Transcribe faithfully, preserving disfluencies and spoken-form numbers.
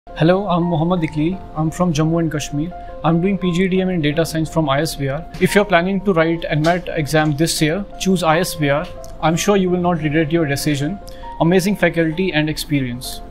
Hello, I'm Mohd Iqleel. I'm from Jammu and Kashmir. I'm doing P G D M in data science from I S B R. If you're planning to write N M A T exam this year, choose I S B R. I'm sure you will not regret your decision. Amazing faculty and experience.